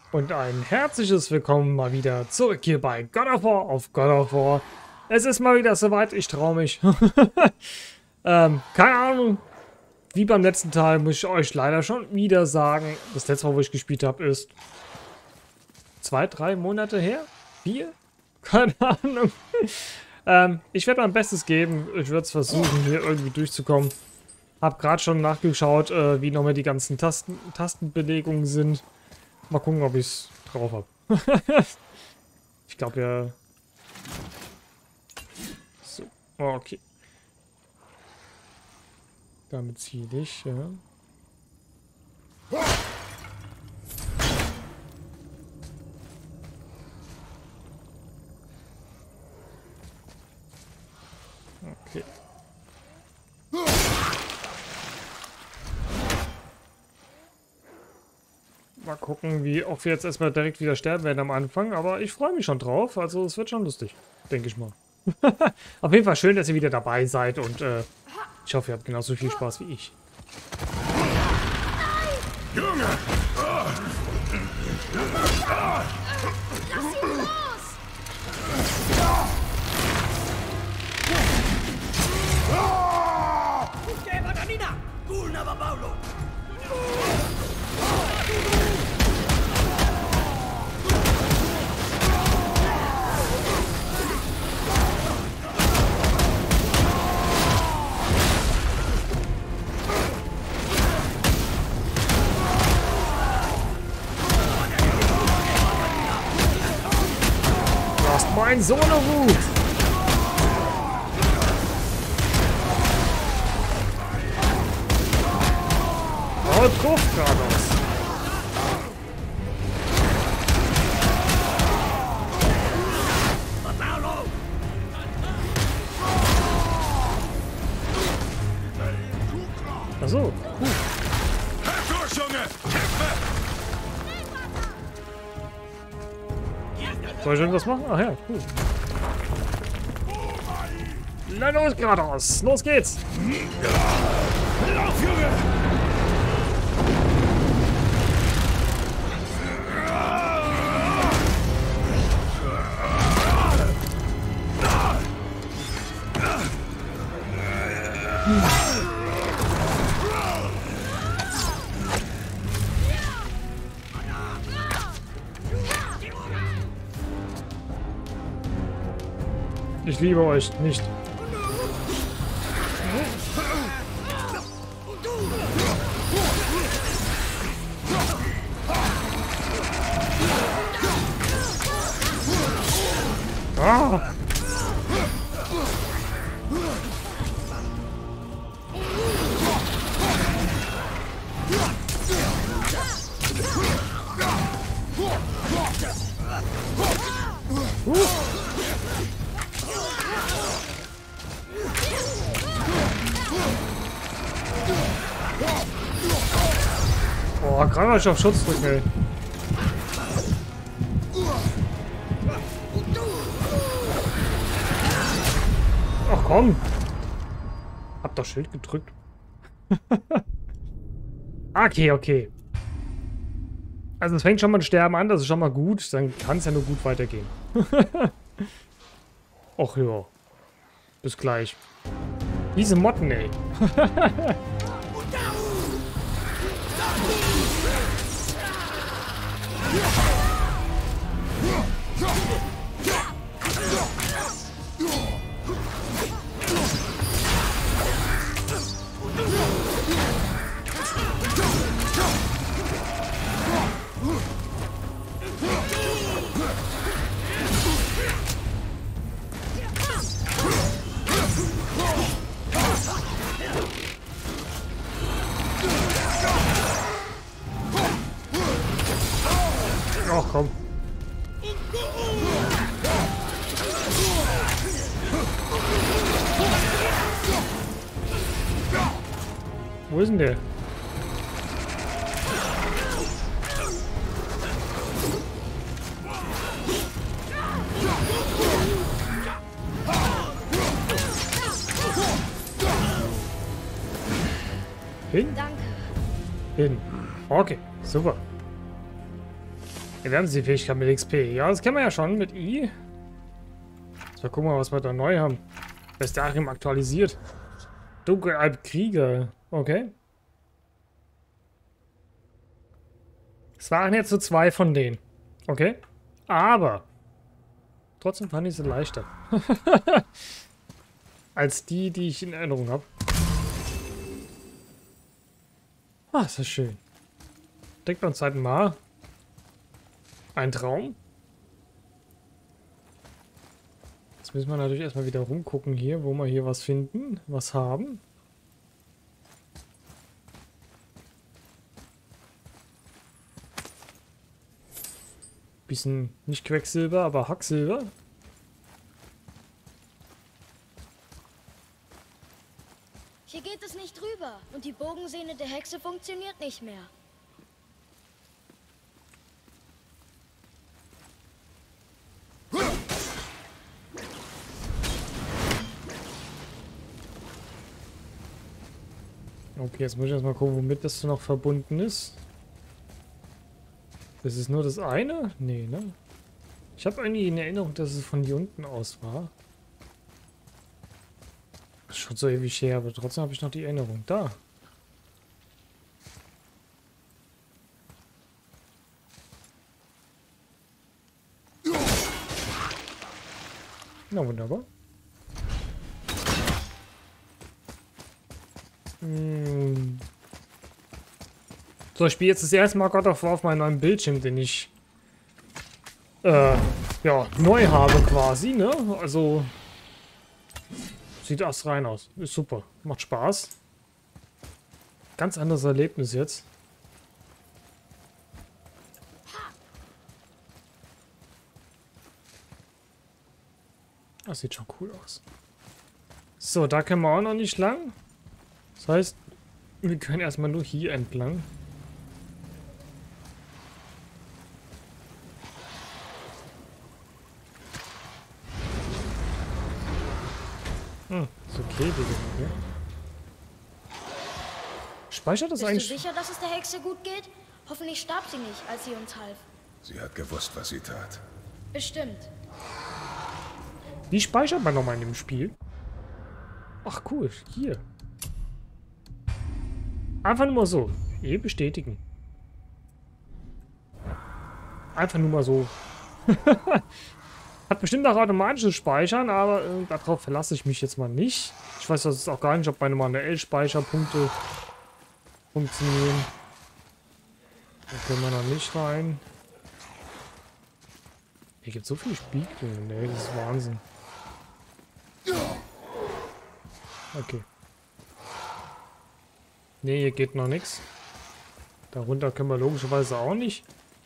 Und ein herzliches Willkommen mal wieder zurück hier bei God of War auf God of War. Es ist mal wieder soweit, ich traue mich. Keine Ahnung, wie beim letzten Teil muss ich euch leider schon wieder sagen, das letzte Mal, wo ich gespielt habe, ist 2, 3 Monate her? 4? Keine Ahnung. Ich werde mein Bestes geben. Ich werde es versuchen, hier irgendwie durchzukommen. Hab gerade schon nachgeschaut, wie nochmal die ganzen Tastenbelegungen sind. Mal gucken, ob ich es drauf habe. Ich glaube ja... So, okay. Damit ziele ich, ja. Okay. Mal gucken, wie ob wir jetzt erstmal direkt wieder sterben werden am Anfang, aber ich freue mich schon drauf, also es wird schon lustig, denke ich mal. Auf jeden Fall schön, dass ihr wieder dabei seid und ich hoffe, ihr habt genauso viel Spaß wie ich. Junge! Lass ihn los! Du hast mein Solo-Wut! Oh, drauf, Kratos! Achso, cool. Durch, Junge! Kämpfe! Soll ich irgendwas machen? Ach ja, cool. Na los, Kratos! Los geht's! Lauf, Junge! Ich liebe euch nicht. Ah! Boah, gerade mal auf Schutz drücken, ey. Ach komm. Hab doch Schild gedrückt. Okay, okay. Also es fängt schon mal ein Sterben an, das ist schon mal gut. Dann kann es ja nur gut weitergehen. Och ja. Bis gleich. Diese Motten, ey. Ach komm. Wo ist denn der? Hin? Danke. Hin. Okay, super. Erwerben Sie die Fähigkeit mit XP. Ja, das kennen wir ja schon mit I. So, gucken wir mal, was wir da neu haben. Vestarium aktualisiert. Dunkelalp-Krieger. Okay. Es waren jetzt so 2 von denen. Okay. Aber trotzdem fand ich sie leichter. Als die ich in Erinnerung habe. Ah, ist das schön. Denkt man Zeit mal. Ein Traum. Jetzt müssen wir natürlich erstmal wieder rumgucken hier, wo wir hier was finden, was haben. Bisschen nicht Quecksilber, aber Hacksilber. Hier geht es nicht rüber und die Bogensehne der Hexe funktioniert nicht mehr. Okay, jetzt muss ich erstmal gucken, womit das noch verbunden ist. Das ist nur das eine? Nee, ne? Ich habe irgendwie in Erinnerung, dass es von hier unten aus war. Das ist schon so ewig her, aber trotzdem habe ich noch die Erinnerung. Da. Na, wunderbar. So, ich spiele jetzt das erste Mal God of War auf meinem neuen Bildschirm, den ich ja, neu habe quasi, ne? Also sieht astrein aus. Ist super. Macht Spaß. Ganz anderes Erlebnis jetzt. Das sieht schon cool aus. So, da können wir auch noch nicht lang. Das heißt, wir können erstmal nur hier entlang. Ist okay, Digga. Speichert das eigentlich? Bist du sicher, dass es der Hexe gut geht? Hoffentlich starb sie nicht, als sie uns half. Sie hat gewusst, was sie tat. Bestimmt. Wie speichert man nochmal in dem Spiel? Ach cool, hier. Einfach nur mal so. Hier bestätigen. Einfach nur mal so. Hat bestimmt auch automatisches Speichern, aber darauf verlasse ich mich jetzt mal nicht. Ich weiß das auch gar nicht, ob meine manuell-Speicherpunkte funktionieren. Da können wir noch nicht rein. Hier gibt es so viele Spiegelungen. Nee, das ist Wahnsinn. Okay. Nee, hier geht noch nichts. Darunter können wir logischerweise auch nicht.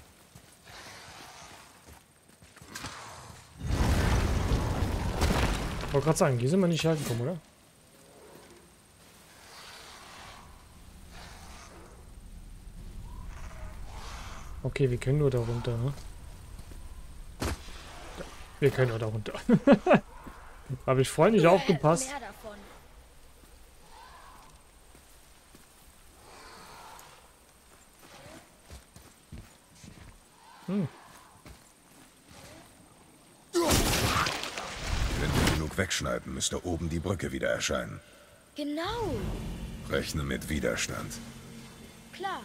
Ich wollte gerade sagen, hier sind wir nicht hergekommen, oder? Okay, wir können nur da runter, ne? Wir können nur da runter. Habe ich vorhin nicht aufgepasst. Mehr davon. Wenn wir genug wegschneiden, müsste oben die Brücke wieder erscheinen. Genau. Rechne mit Widerstand. Klar.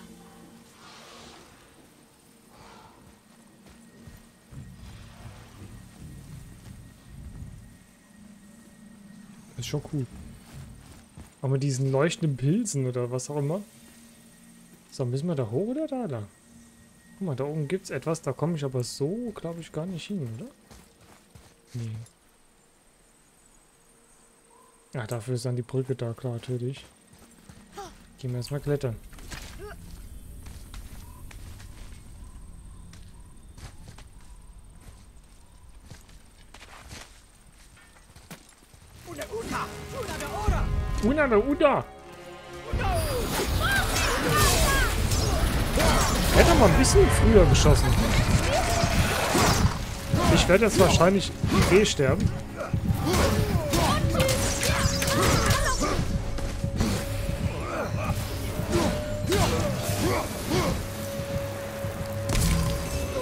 Das ist schon cool. Aber mit diesen leuchtenden Pilzen oder was auch immer. So, müssen wir da hoch oder da? Da. Guck mal, da oben gibt es etwas. Da komme ich aber so, glaube ich, gar nicht hin, oder? Nee. Ach, dafür ist dann die Brücke da, klar, natürlich. Gehen wir erstmal klettern. Una da Uda! Hätte mal ein bisschen früher geschossen. Ich werde jetzt wahrscheinlich im sterben.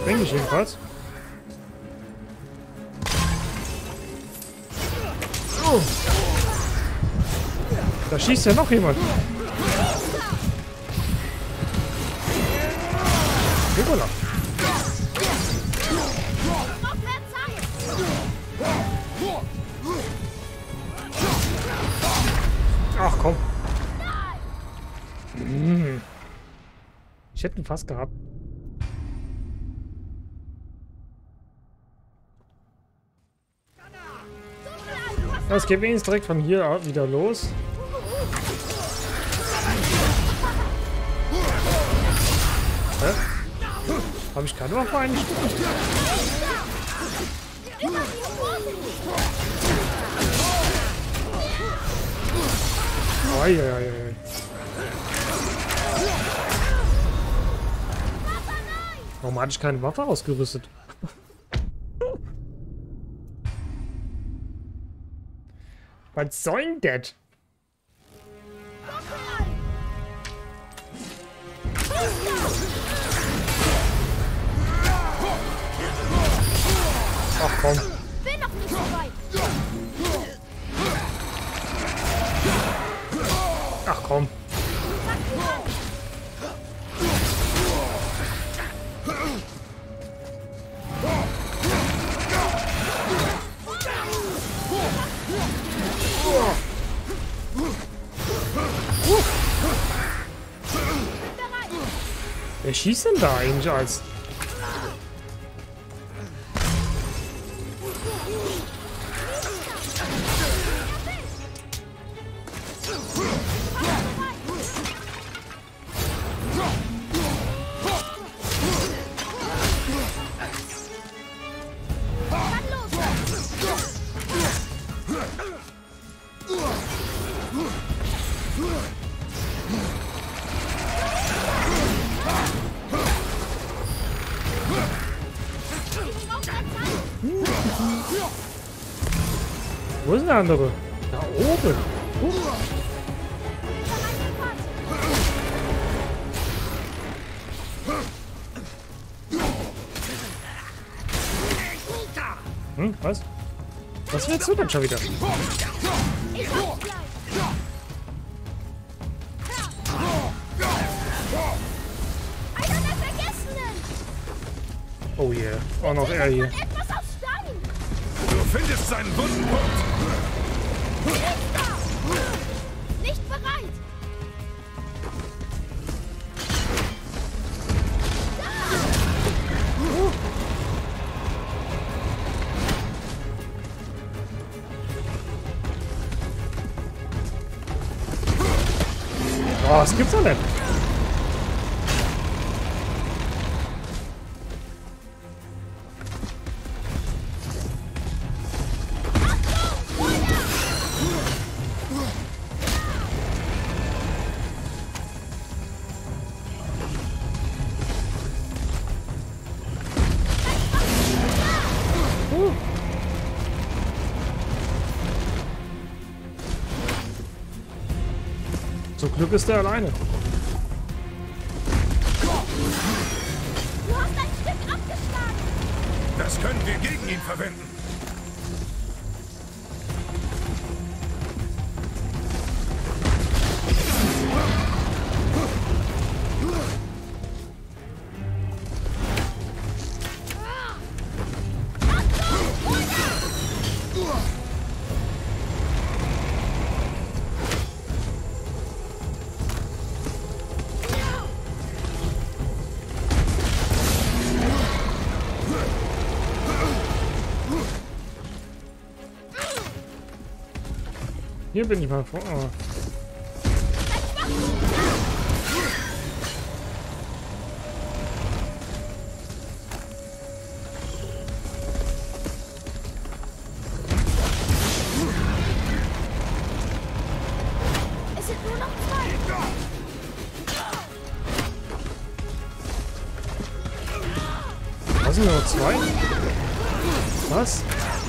Denke ich jedenfalls. Oh. Da schießt ja noch jemand. Hoppala. Ach komm. Ich hätte ihn fast gehabt. Es geht wenigstens direkt von hier wieder los. Hä? Habe ich keine Waffe eingestellt? Eieiei. Warum hatte ich keine Waffe ausgerüstet? Was soll denn das? Ach komm. Bin noch nicht so weit. Ach komm. Wer schießt denn da eigentlich als? Wo ist denn der andere? Da oben. Hm, was? Was willst du denn schon wieder? Ich hab's gleich. Einer der Vergessenen. Oh yeah. Auch noch er hier. Etwas aus Stein. Du findest seinen wunden Punkt. Nicht bereit. Oh, das gibt's doch nicht. Zum Glück ist er alleine. Du hast ein Stück abgeschlagen. Das können wir gegen ihn verwenden. Hier bin ich mal vor. Oh. Es sind nur noch zwei. Was sind nur zwei? Was?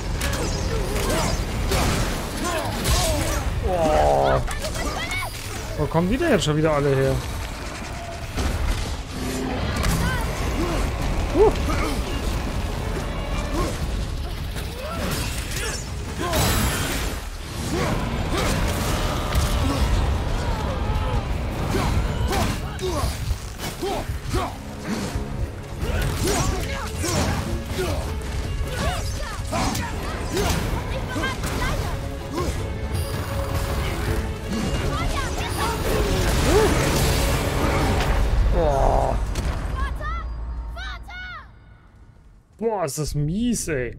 Oh. Wo kommen die denn jetzt schon wieder alle her? Oh. Boah, ist das mies, ey.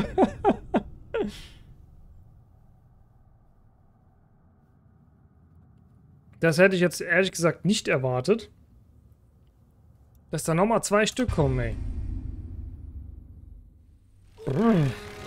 Das hätte ich jetzt ehrlich gesagt nicht erwartet. Dass da nochmal 2 Stück kommen, ey. Brrr.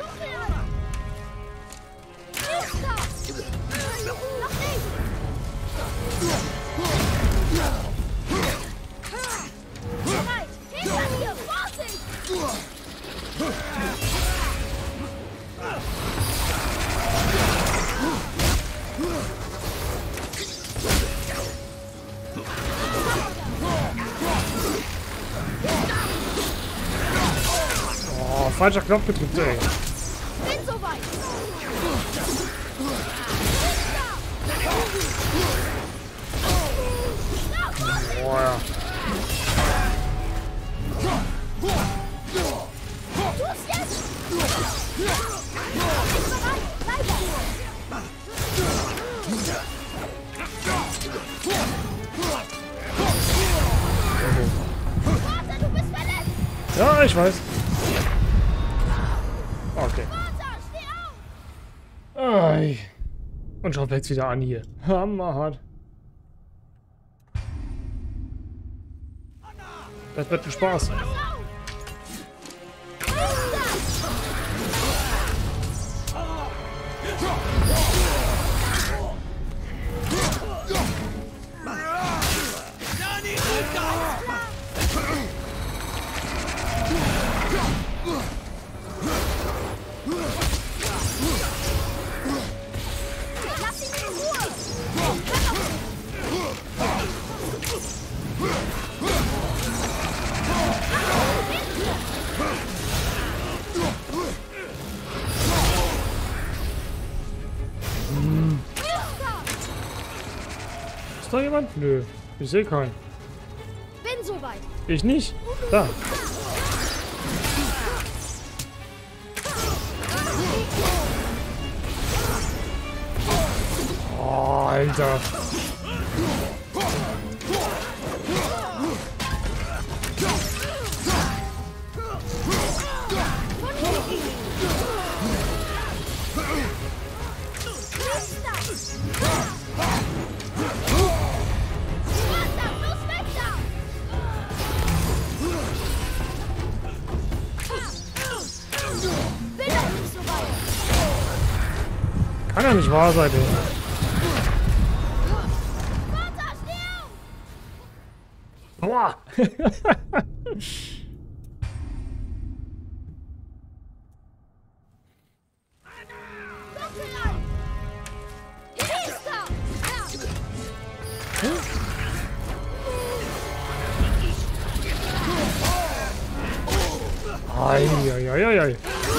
Oh, falscher Knopf gedrückt, ey. Bin soweit. Boah, ja. Tu's jetzt. Ich bereit. Weiter. Vater, du bist verletzt. Ja, ich weiß. Okay. Vater, steh auf. Ai. Und schon fängt's wieder an hier. Hammerhart. Das wird ein Spaß. Pass auf. Lass ihn in Ruhe. Ist da jemand? Nö. Ich sehe keinen. Bin soweit. Ich nicht. Da. Oh, Alter. Kann ja nicht wahr sein, ey. Boah. Eieieiei.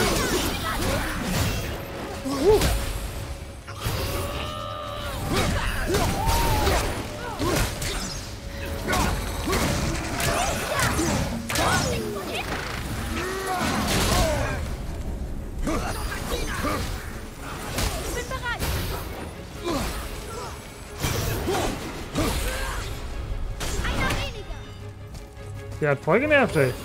Der hat voll genervt, ey.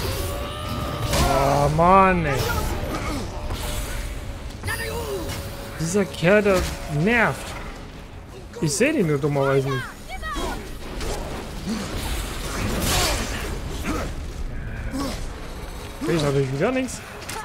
Oh Mann, ey. Dieser Kerl, der nervt. Ich sehe den nur dummerweise nicht. Krieg ich natürlich wieder nichts.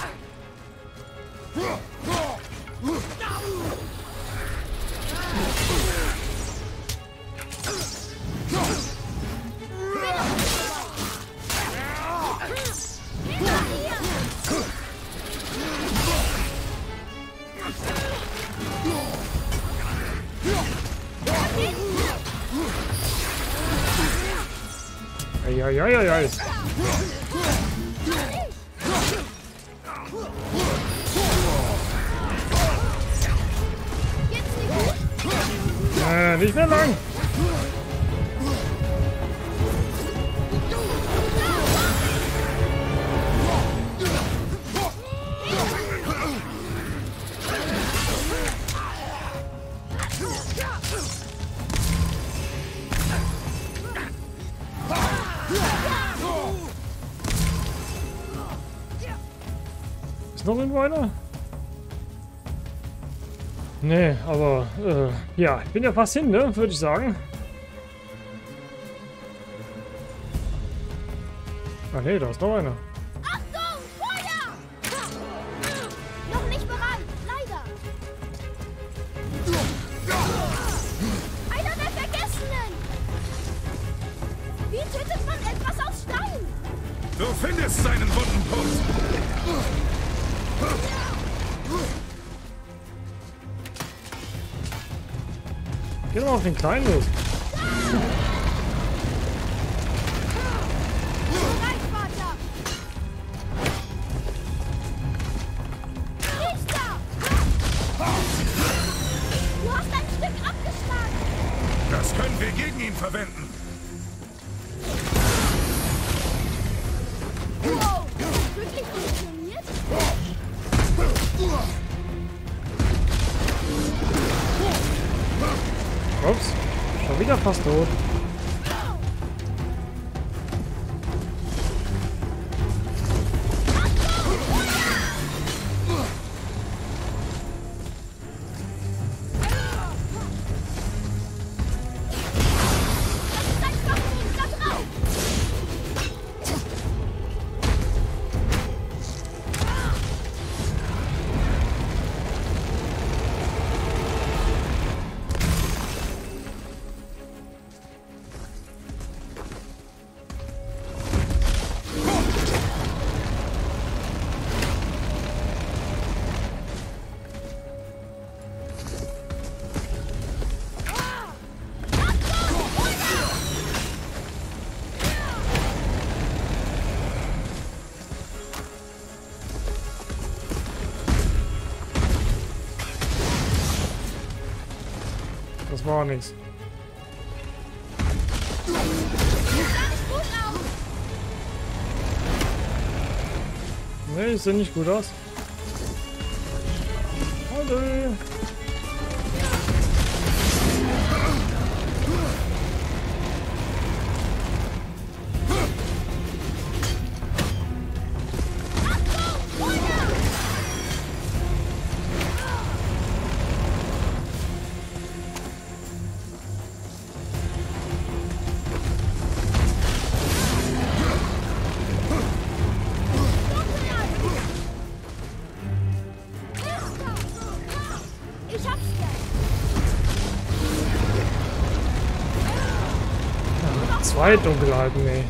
Eieieiei. Nicht mehr lang. Ist noch irgendwo einer? Nee, aber ja, ich bin ja fast hin, ne? Würde ich sagen. Ah ne, da ist noch einer. Achtung! Feuer! Noch nicht bereit, leider. Einer der Vergessenen! Wie tötet man etwas aus Stein? Du findest seinen wunden Punkt. Geh doch mal auf den Kleinen los. Bereit, Vater! Nächster! Du hast ein Stück abgeschlagen! Das können wir gegen ihn verwenden. Wow! Wirklich funktioniert? Ups, schon wieder fast tot. Das war nichts. Nee, sieht nicht gut aus. Hallo. Ich hab's gleich. Zwei Dunkelheiten, ey.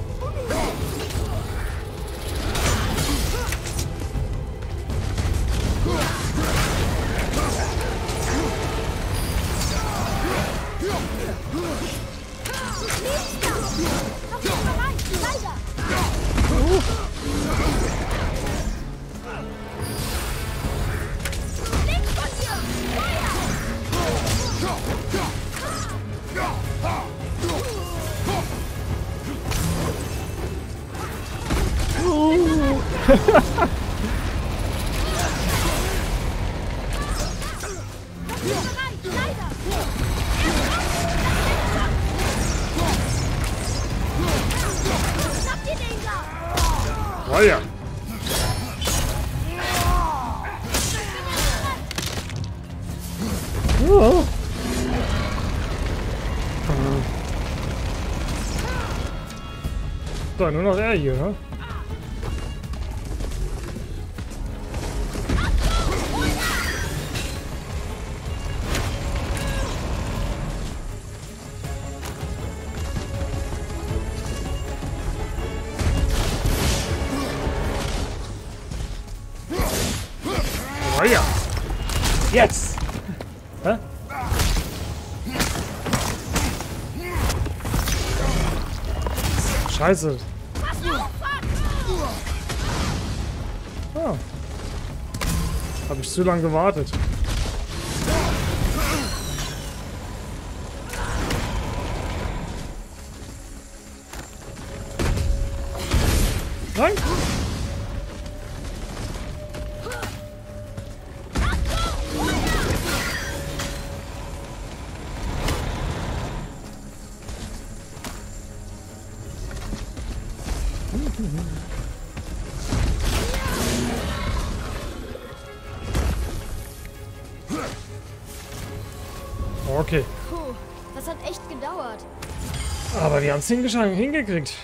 Noch nicht bereit, leider. Links von dir! Feuer! Noch nicht bereit, leider. Schnapp dir den da! Oh ja. So, nur noch er hier, ne? Oh ja. Jetzt. Hä? Scheiße. Ah. Habe ich zu lange gewartet. Nein. Okay. Puh, das hat echt gedauert. Aber wir haben es hingekriegt.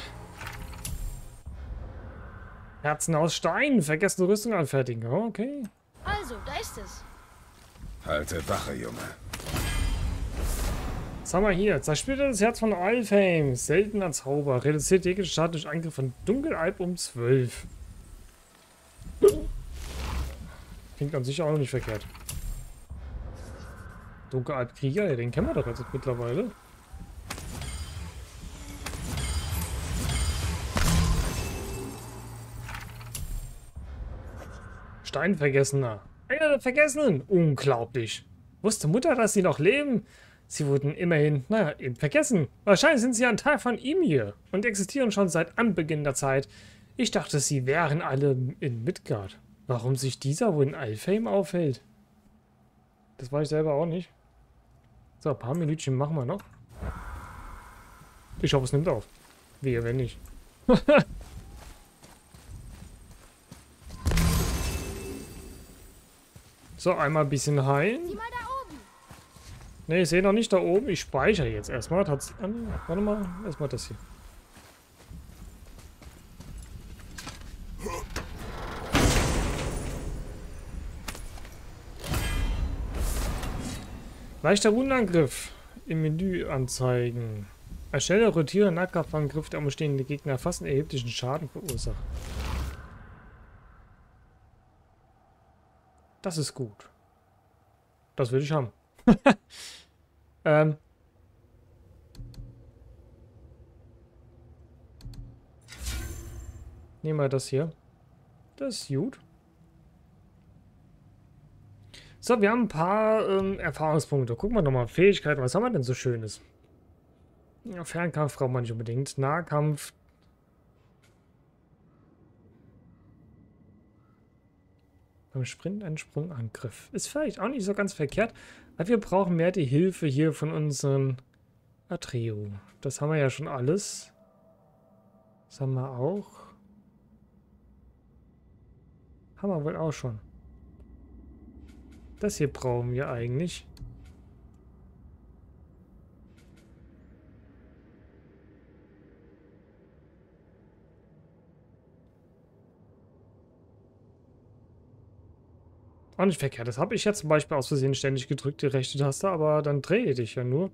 Herzen aus Stein. Vergessene Rüstung anfertigen. Okay. Also, da ist es. Halte Wache, Junge. Was haben wir hier? Zersplittertes Herz von Alfheim. Seltener Zauber. Reduziert jeglichen Schaden durch Angriff von Dunkelalb um 12. Klingt an sich auch noch nicht verkehrt. Dunkelalb-Krieger, ja, den kennen wir doch jetzt mittlerweile. Steinvergessener. Einer der Vergessenen. Unglaublich. Wusste Mutter, dass sie noch leben? Sie wurden immerhin, naja, eben vergessen. Wahrscheinlich sind sie ein Teil von ihm hier und existieren schon seit Anbeginn der Zeit. Ich dachte, sie wären alle in Midgard. Warum sich dieser wohl in Alfheim aufhält? Das weiß ich selber auch nicht. So, ein paar Minütchen machen wir noch. Ich hoffe, es nimmt auf. Wehe, wenn nicht. So, einmal ein bisschen heilen. Sieh mal da oben. Ne, ich sehe noch nicht da oben. Ich speichere jetzt erstmal. Warte mal, erstmal das hier. Leichter Rundenangriff im Menü anzeigen. Ein schneller rotierender Nahkampfangriff, der umstehende Gegner fast einen erheblichen Schaden verursacht. Das ist gut. Das will ich haben. Nehmen wir das hier. Das ist gut. So, wir haben ein paar Erfahrungspunkte. Gucken wir nochmal. Fähigkeiten. Was haben wir denn so Schönes? Ja, Fernkampf braucht man nicht unbedingt. Nahkampf. Beim Sprint ein Sprungangriff. Ist vielleicht auch nicht so ganz verkehrt. Aber wir brauchen mehr die Hilfe hier von unseren Atreo. Das haben wir ja schon alles. Das haben wir auch. Haben wir wohl auch schon. Das hier brauchen wir eigentlich. Auch nicht verkehrt. Das habe ich ja zum Beispiel aus Versehen ständig gedrückt, die rechte Taste, aber dann drehe ich ja nur.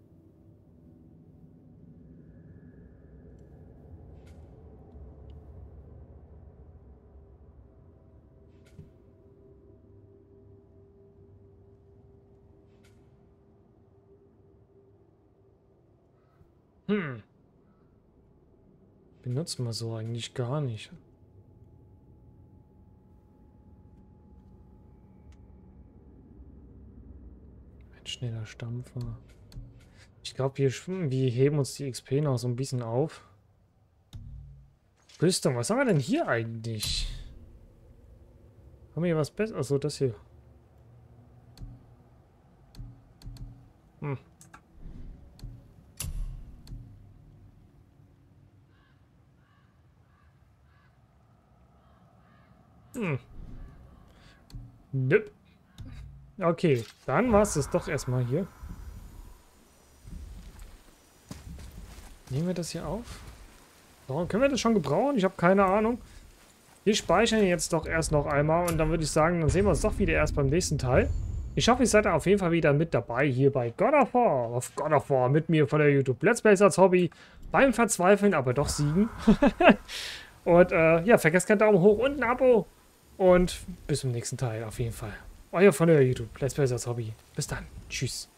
Benutzen wir so eigentlich gar nicht. Ein schneller Stampfer. Ich glaube, wir heben uns die XP noch so ein bisschen auf. Rüstung, was haben wir denn hier eigentlich? Haben wir hier was Besseres? Achso, das hier. Nope. Okay, dann war es das doch erstmal hier. Nehmen wir das hier auf? So, können wir das schon gebrauchen? Ich habe keine Ahnung. Wir speichern jetzt doch erst noch einmal und dann würde ich sagen, dann sehen wir uns doch wieder erst beim nächsten Teil. Ich hoffe, ihr seid auf jeden Fall wieder mit dabei hier bei God of War. Auf God of War mit mir von der YouTube Let's Plays als Hobby. Beim Verzweifeln, aber doch siegen. Und ja, vergesst keinen Daumen hoch und ein Abo. Und bis zum nächsten Teil auf jeden Fall. Euer von der YouTube Let's Plays als Hobby. Bis dann. Tschüss.